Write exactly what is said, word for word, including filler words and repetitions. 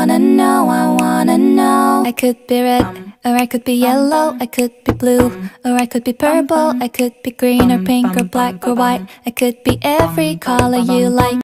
wanna know, I wanna know. I could be red, or I could be yellow, I could be blue, or I could be purple, I could be green or pink or black or white. I could be every color you like.